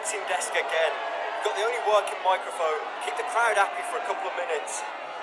rinsing desk again. You've got the only working microphone. Keep the crowd happy for a couple of minutes.